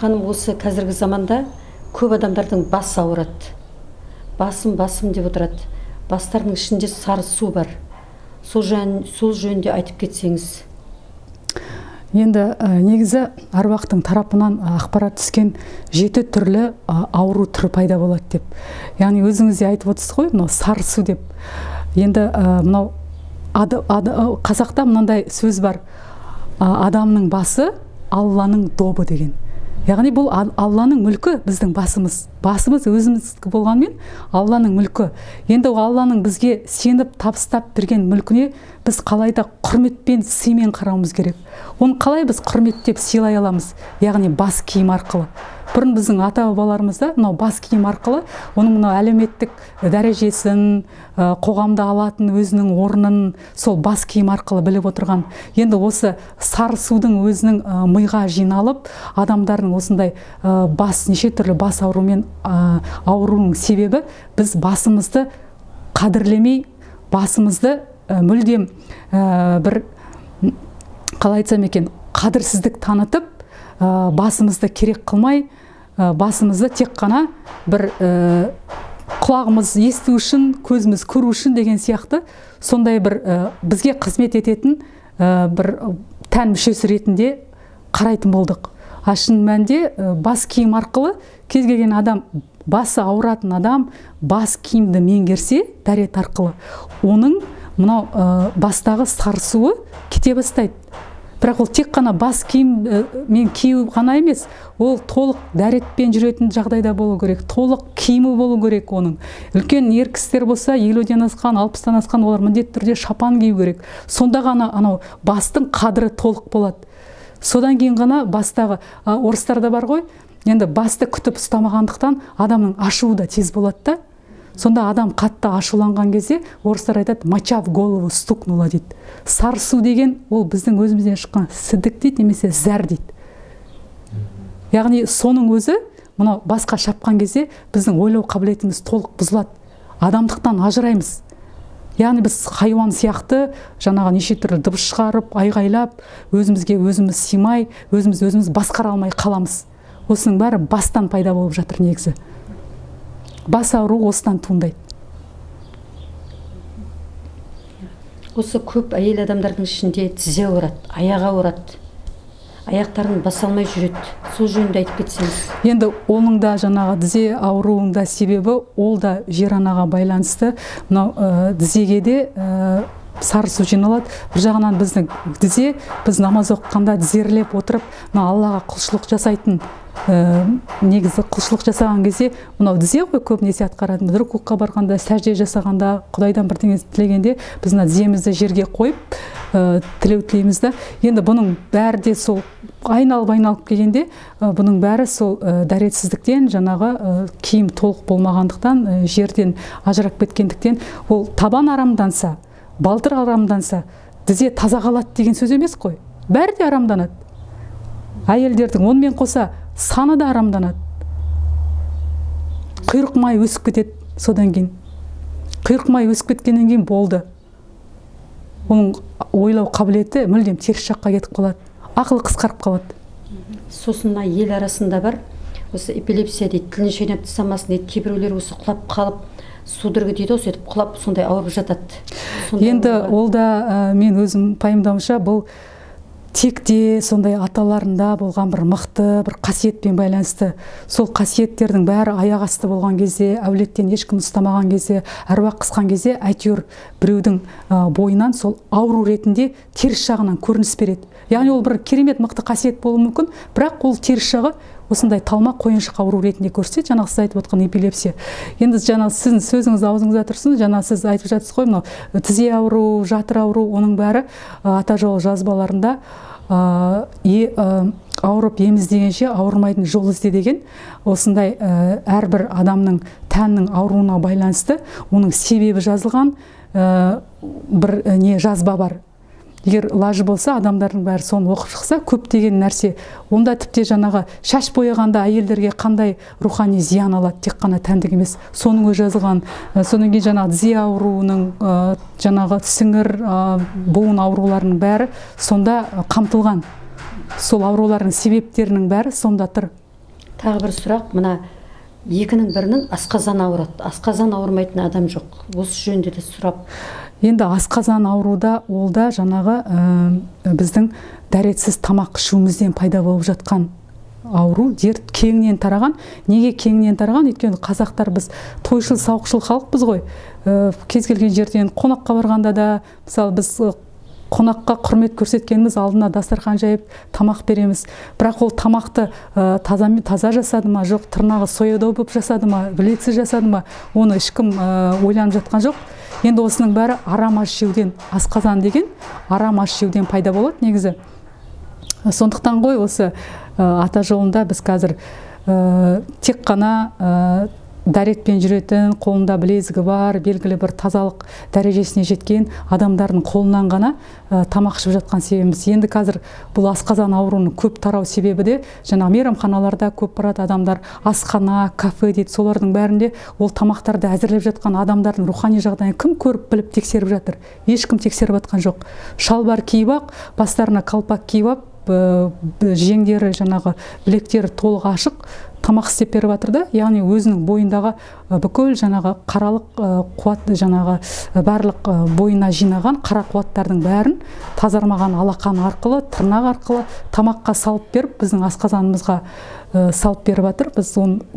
ханым, осы қазіргі заманда көп адамдардың бас ауырады. Басым деп отырады. Бастарының ішінде сары су бар. Сол жөнінде айтып кетсеңіз. Енді негізі аруақтың тарапынан ақпарат түскен 7 түрлі ауру түрі пайда болады деп. Яғни өзіңіз де айтып отырсыз ғой, мынау сары су деп. Енді мынау қазақта мынандай сөз бар. Адамның басы Алланың добы деген. Яғни бұл Алланың мүлкі біздің басымыз. Басымыз өзіміздікі болғанмен Алланың мүлкі. Енді Алланың бізге сеніп табыстап берген мүлкіне біз қалайда құрметпен, сыймен қарауымыз керек. Оны қалай біз құрметтеп сыйлай аламыз? Яғни бас киім арқылы. Бұрын біздің ата-бабаларымызда мынау бас киім арқылы оның мынау әлеуметтік дәрежесін, қоғамда алатын өзінің орнын сол бас киім арқылы біліп отырған. Енді осы сары судың өзінің миға жиналып, адамдардың осындай неше түрлі бас аурумен ауруының себебі біз басымызды қадірлемей, басымызды мүлдем бір қалай айтсам екен, қадірсіздік танытып, басымызды керек қылмай, басымызды тек қана бір құлағымыз есту үшін, көзіміз көру үшін деген сияқты сондай бір бізге қызмет ететін бір тән мүшесі ретінде қарайтын болдық. Шын мәнінде бас киім арқылы кез келген адам, басы ауыратын адам бас киімді меңгерсе, дәрет арқылы, оның мынау бастағы сары суы кете бастайды. Бірақ ол тек қана бас киім мен кию ғана емес, ол толық дәретпен жүретін жағдайда болу керек, толық киімі болу керек оның. Үлкен ер кісілер болса, 50-ден асқан, 60-тан асқан, олар міндетті түрде шапан кию керек. Сонда ғана анау бастың қадірі толық болады. Содан кейін ғана бастағы орыстарда бар ғой, енді басты күтіп ұстамағандықтан адамның ашуы да тез болады да. Сонда адам қатты ашуланған кезде орыстар айтады, моча в голову стукнула дейді. Сары су деген ол біздің өзімізден шыққан сідік дейді, немесе зәр дейді. Яғни соның өзі мынау басқа шапқан кезде біздің ойлау қабілетіміз толық бұзылады. Адамдықтан ажыраймыз. Яғни біз хайуан сияқты жаңағы неше түрлі дыбыс шығарып, айғайлап, өзімізге өзіміз сыймай, өзіміз басқара алмай қаламыз. Осының бәрі бастан пайда болып жатыр негізі. Бас ауру осыдан туындайды. Осы көп әйел адамдардың ішінде тізе ауырады, аяғы ауырады, аяқтарын баса алмай жүреді. Сол жөнінде айтып кетсеңіз. Енді оның да жаңағы тізе ауруының да себебі ол да жер анаға байланысты. Мынау тізеге де сары су жиналады. Бір жағынан біздің тізе, біз намаз оқығанда тізерлеп отырып, Аллаға құлшылық жасайтын негізі құлшылық жасаған кезде мынау тізе ғой көбінесе атқаратын. Рукуға барғанда, сәжде жасағанда, Құдайдан бірдеңе тілегенде біз мына тіземізді жерге қойып тілеу тілейміз да. Енді бұның бәрі де сол айналып келгенде бұның бәрі сол дәретсіздіктен, жаңағы киім толық болмағандықтан, жерден ажырап кеткендіктен, ол табан арамданса, балтыр арамданса, тізе таза қалады деген сөз емес қой. Бәрі де арамданады. Әйелдердің онымен қоса саны да арамданады. Құйрық май өсіп кетеді содан кейін. Құйрық май өсіп кеткеннен кейін болды. Оның ойлау қабілеті мүлдем теріс жаққа кетіп қалады. Ақылы қысқарып қалады. Сосын ел арасында бар, осы эпилепсия дейді, тілін шайнап тастамасын дейді, кейбіреулер осы құлап қалып, судорога дейді, осы етіп құлап сондай ауырып жатады. Енді ол да мен өзім пайымдауымша бұл текте сондай аталарында болған бір мықты бір қасиетпен байланысты. Сол қасиеттердің бәрі аяқ асты болған кезде, әулеттен ешкім ұстамаған кезде, әруақ қысқан кезде, әйтеуір біреудің бойынан сол ауру ретінде теріс жағынан көрініс береді. Яғни ол бір керемет мықты қасиет болуы мүмкін, бірақ ол теріс жағы осындай талмақ қойыншық ауру ретінде көрсетеді. Жаңағы сіз айтып отқан эпилепсия. Енді жаңағы сіздің сөзіңіз аузыңызда тұрсын, жаңағы сіз айтып жатсыз ғой, мынау тізе ауру, жатыр ауру, оның бәрі ата жол жазбаларында ауырып ем іздегенше ауырмайтын жол ізде деген осындай әрбір адамның тәннің ауруына байланысты оның себебі жазылған бір жазба бар. Егер лажы болса, адамдардың бәрі соны оқып шықса, көптеген нәрсе. Онда тіпті жаңағы шаш бояғанда әйелдерге қандай рухани зиян алады, тек қана тәндік емес. Соның өзі жазылған. Содан кейін жаңағы тізе ауруының, жаңағы сіңір, буын ауруларының бәрі сонда қамтылған. Сол аурулардың себептерінің бәрі сонда тұр. Тағы бір сұрақ, мына екінің бірінің асқазан ауырады. Асқазан ауырмайтын адам жоқ. Осы жөнінде де сұрап. Енді асқазан ауруда ол да жаңағы біздің дәретсіз тамақ ішуімізден пайда болып жатқан ауру, дерт кеңінен тараған. Неге кеңінен тараған? Өйткені қазақтар біз тойшыл, сауықшыл халықпыз ғой. Кез келген жерден қонаққа барғанда да, мысалы біз қонаққа құрмет көрсеткеніміз алдына дастархан жайып тамақ береміз. Бірақ ол тамақты таза жасады ма, жоқ тырнағы сояуда болып жасады ма, білексіз жасады ма, оны ешкім ойланып жатқан жоқ. Енді осының бәрі арам аш жеуден, асқазан деген арам аш жеуден пайда болады негізі. Сондықтан ғой осы ата жолында біз қазір тек қана дәретпен жүретін, қолында білезігі бар, белгілі бір тазалық дәрежесіне жеткен адамдардың қолынан ғана тамақ ішіп жатқан себебіміз. Енді қазір бұл асқазан ауруының көп тарау себебі де, жаңа мейрамханаларда көп барады адамдар, асхана, кафе дейді, солардың бәрінде ол тамақтарды әзірлеп жатқан адамдардың рухани жағдайын кім көріп біліп тексеріп жатыр? Ешкім тексеріп жатқан жоқ. Шалбар киіп ақ, бастарына қалпақ киіп ап, жеңдері, жаңағы білектері толық ашық тамақ істеп беріп жатыр да, яғни өзінің бойындағы бүкіл жаңағы қаралық қуат, жаңағы барлық бойына жинаған қара қуаттардың бәрін тазармаған алақан арқылы, тырнақ арқылы тамаққа салып беріп, біздің асқазанымызға салып беріп жатыр. Біз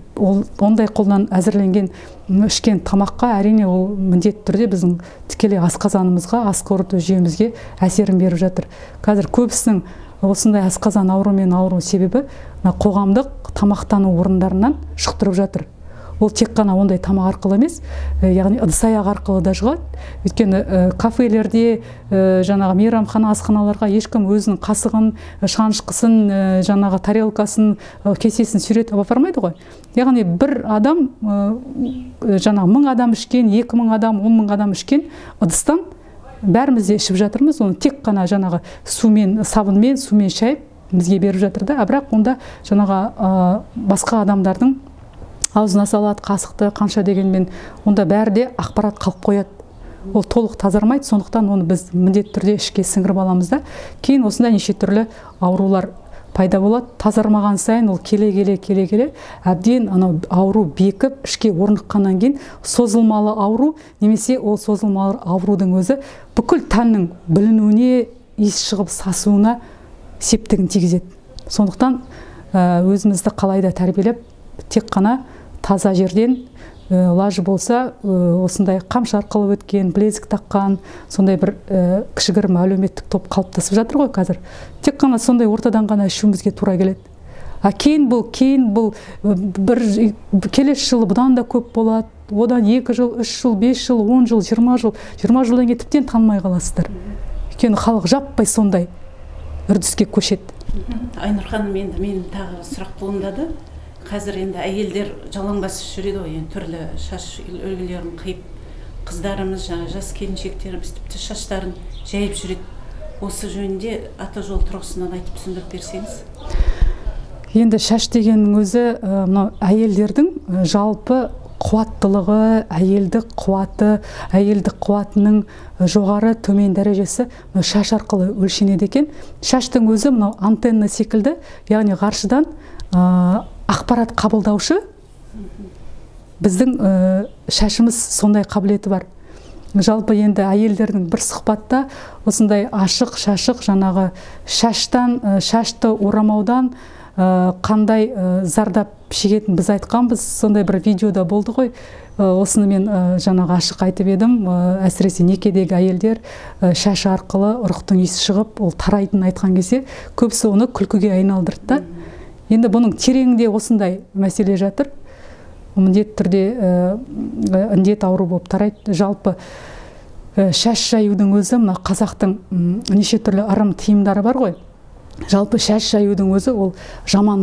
ондай қолдан әзірленген ішкен тамаққа әрине ол міндетті түрде біздің тікелей асқазанымызға, ас қорыту жүйемізге әсерін беріп жатыр. Қазір көбісінің осындай асқазан ауруымен ауыру себебі қоғамдық тамақтану орындарынан жұқтырып жатыр. Ол тек қана ондай тамақ арқылы емес, яғни ыдыс-аяқ арқылы да жұғады. Өйткені кафелерде, жаңағы мейрамхана, асханаларға ешкім өзінің қасығын, шанышқысын, жаңағы тарелкасын, кесесін сүйретіп апармайды ғой. Яғни бір адам, жаңағы 1000 адам ішкен, 2000 адам, 10.000 адам ішкен ыдыстан бәріміз де ішіп жатырмыз. Оны тек қана жаңағы сумен, сабынмен, сумен шайып бізге беріп жатыр да. Бірақ онда жаңағы басқа адамдардың аузына салады, қасықты қанша дегенмен, онда бәрі де ақпарат қалып қояды. Ол толық тазармайды, сондықтан оны біз міндетті түрде ішке сіңіріп аламыз да. Кейін осында неше түрлі аурулар пайда болады. Тазармаған сайын ол келе әбден анау ауру бекіп ішке орныққаннан кейін созылмалы ауру, немесе ол созылмалы аурудың өзі бүкіл тәннің білінуіне, иіс шығып сасуына септігін тигізеді. Сондықтан өзімізді қалайда тәрбиелеп, тек қана таза жерден, лажы болса осындай қамшы арқылы өткен, білезік таққан, сондай бір кішігірім әлеуметтік топ қалыптасып жатыр ғой қазір. Тек қана сондай ортадан ғана ішуімізге тура келеді. Кейін бұл бір келесі жылы бұдан да көп болады. Одан 2 жыл, 3 жыл, 5 жыл, 10 жыл, 20 жыл, 20 жылдан кейін тіптен танымай қаласыздар. Өйткені халық жаппай сондай үрдіске көшеді. Айнұр ханым, енді менің тағы сұрақ туындады. Қазір енді әйелдер жалаңбас жүреді ғой, түрлі шаш үлгілерін қиып, қыздарымыз, жас келіншектеріміз тіпті шаштарын жайып жүреді. Осы жөнінде ата жол тұрғысынан айтып түсіндіріп берсеңіз. Енді шаш дегеннің өзі әйелдердің жалпы қуаттылығы, әйелдік қуатының жоғары төмен дәрежесі шаш арқылы өлшенеді екен. Шаштың өзі антенна секілді, яғни ғарышдан ақпарат қабылдаушы. Біздің шашымыз сондай қабілеті бар. Жалпы енді әйелдердің бір сұхбатта осындай ашық-шашық, жаңағы шашты орамаудан қандай зардап шегетін біз айтқанбыз. Сондай бір видеода болды ғой. Осыны мен жаңағы ашық айтып едім. Әсіресе некедегі әйелдер шашы арқылы ұрықтың иісі шығып, ол тарайтынын айтқан кезде көбісі оны күлкіге айналдырды. Енді бұның тереңінде осындай мәселе жатыр. Міндетті түрде індет ауру болып тарайды. Жалпы шаш жаюдың өзі, мына қазақтың неше түрлі ырым тиымдары бар ғой. Жалпы шаш жаюдың өзі ол жаман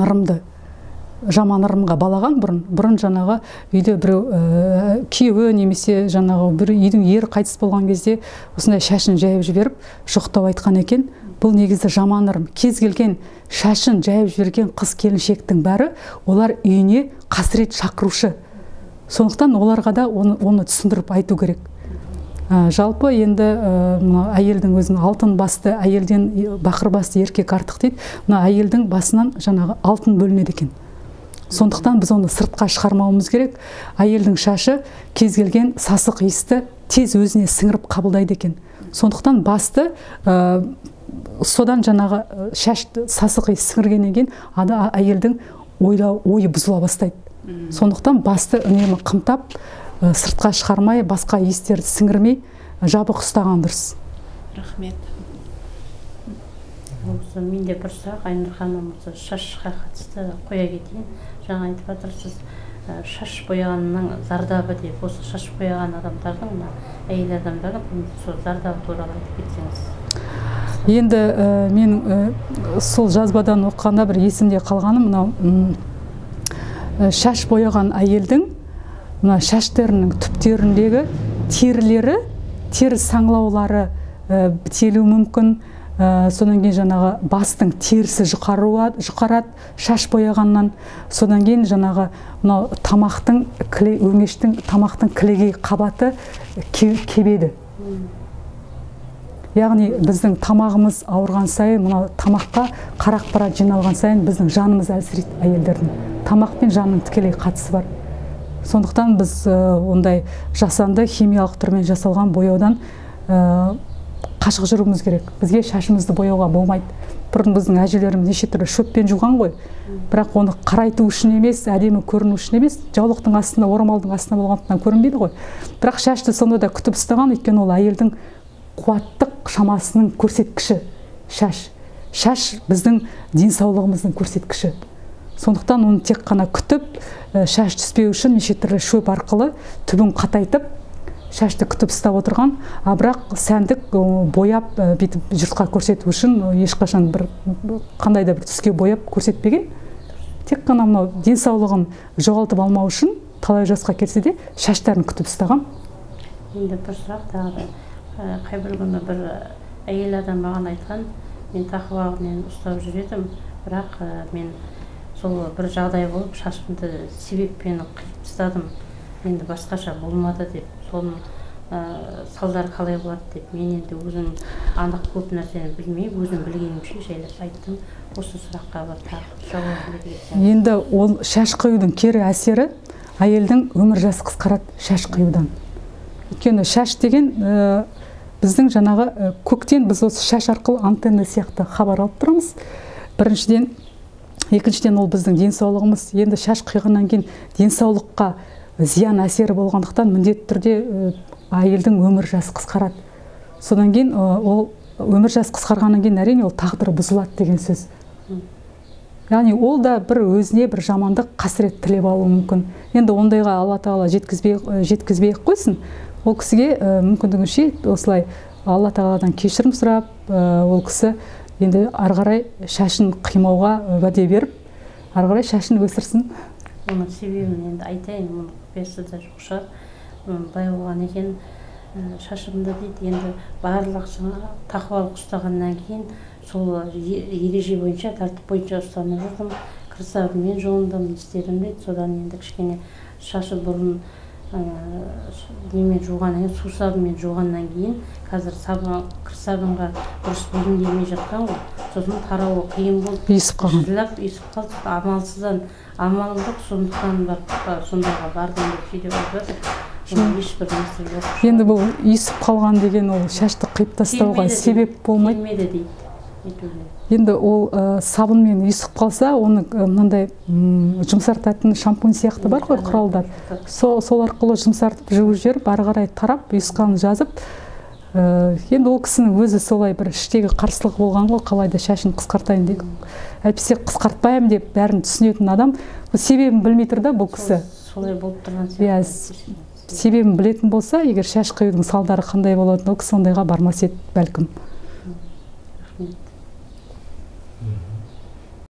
ырымға балаған. Бұрын жаңағы үйде біреу күйеуі немесе жаңағы бір үйдің ері қайтыс болған кезде осындай шашын жайып жіберіп жоқтау айтқан екен. Бұл негізі жаман ырым. Кез келген шашын жайып жіберген қыз келіншектің бәрі олар үйіне қасірет шақырушы. Сондықтан оларға да оны түсіндіріп айту керек. Жалпы енді әйелдің өзінің алтын басты, әйелден бақыр басты еркек артық дейді. Әйелдің басынан жаңағы алтын бөлінеді екен. Сондықтан біз оны сыртқа шығармауымыз керек. Әйелдің шашы кез келген сасық иісті тез өзіне сіңіріп қабылдайды екен. Сондықтан басты содан жаңағы шашты сасық иіс сіңіргеннен кейін әйелдің ойы бұзыла бастайды. Сондықтан басты үнемі қымтап, сыртқа шығармай, басқа иістерді сіңірмей жабық ұстаған дұрыс. Рахмет. Менде бір сұрақ, Айнұр ханым, шашқа қатысты қоя кетейін. Жаңа айтып жатырсыз, шаш бояғанның зардабы деп, осы шаш бояған адамдардың, әйел адамдардың сол зардабы туралы айтып кетсеңіз. Енді мен сол жазбадан оқығанда бір есімде қалғаным, мынау шаш бояған әйелдің мына шаштерінің түптеріндегі терілері, тері саңлаулары бітелуі мүмкін. Содан кейін жаңағы бастың терісі жұқарады шаш бояғаннан. Содан кейін жаңағы мынау тамақтың өңештің тамақтың кілегей қабаты кебеді. Яғни біздің тамағымыз ауырған сайын, мынау тамаққа қара ақпарат жиналған сайын біздің жанымыз әлсірейді әйелдердің. Тамақ пен жанның тікелей қатысы бар. Сондықтан біз ондай жасанды химиялық түрмен жасалған бояудан қашық жүруіміз керек. Бізге шашымызды бояуға болмайды. Бұрын біздің әжелеріміз неше түрлі шөппен жуған ғой. Бірақ оны қарайту үшін емес, әдемі көріну үшін емес, жаулықтың астында, орамалдың астында болғандықтан көрінбейді ғой. Бірақ шашты сонда да күтіп ұстаған, өйткені ол әйелдің қуаттық шамасының көрсеткіші. Шаш біздің денсаулығымыздың көрсеткіші. Сондықтан оны тек қана күтіп, шаш түспеу үшін неше түрлі шөп арқылы түбін қатайтып, шашты күтіп ұстап отырған, бірақ сәндік бояп бүйтіп жұртқа көрсету үшін ешқашан қандай да бір түске бояп көрсетпеген. Тек қана мынау денсаулығын жоғалтып алмау үшін талай жасқа келсе де шаштарын күтіп ұстаған. Енді бір сұрақ тағы, қай бір күні бір әйел адам маған айтқан, мен тақуағымен ұстап жүр едім, бірақ мен сол бір жағдай болып шашымды себеппен қиып тастадым, енді басқаша болмады деп, соның салдары қалай болады деп, мен енді өзім анық көп нәрсені білмей, өзім білгенімше жайлап айттым. Осы сұраққа жауап берсеңіз. Енді ол шаш қиюдың кері әсері әйелдің өмір жасы қысқарады шаш қиюдан. Өйткені шаш деген біздің жаңағы көктен біз осы шаш арқылы антенна сияқты хабар алып тұрмыз. Біріншіден, екіншіден ол біздің денсаулығымыз. Енді шаш қиғаннан кейін денсаулыққа зиян әсері болғандықтан міндетті түрде әйелдің өмір жасы қысқарады. Содан кейін ол өмір жасы қысқарғаннан кейін әрине ол тағдыры бұзылады деген сөз. Яғни ол да бір өзіне бір жамандық қасірет тілеп алуы мүмкін. Енді ондайға Алла Тағала жеткізбей қойсын. Ол кісіге мүмкіндігінше осылай Алла Тағаладан кешірім сұрап, ол кісі енді ары қарай шашын қимауға уәде беріп, ары қарай шашын өсірсін. Оның себебін енді айтайын, оның құпиясы да жоқ шығар. Былай болған екен, шашымды дейді, енді барлық тақуалық ұстағаннан кейін сол ереже бойынша, тәртіп бойынша ұстанып жүрдім. Кірсабымен жуындым, істедім дейді. Содан енді кішкене шашы бұрын немен жуғаннан кейін, сусабымен жуғаннан кейін, қазір кірсабынға дұрыс білім келмей жатқан ғой. Сосын тарауы қиын болып, есіп қалды, амалдық, сондықтан сондайға бардым деп сөйтіп айтып ешбір нәрсе жоқ. Енді бұл есіп қалған деген ол шашты қиып тастауға себеп болмайды. Келмеді дейді. Енді ол сабынмен есіп қалса, оны мынандай жұмсартатын шампунь сияқты бар ғой, құралдар. Сол арқылы жұмсартып жуып жіберіп, ары қарай тарап, есқанын жазып, енді ол кісінің өзі солай бір іштегі қарсылығы болған ғой, қалайда шашын қысқартайын деп. Әйтпесе қысқартпаймын деп бәрін түсінетін адам, себебін білмей тұр да бұл кісі. Солай болып тұрған сияқты. Себебін білетін болса, егер шаш қиюдың салдары қандай болатынын, ол кісі ондайға бармас еді бәлкім.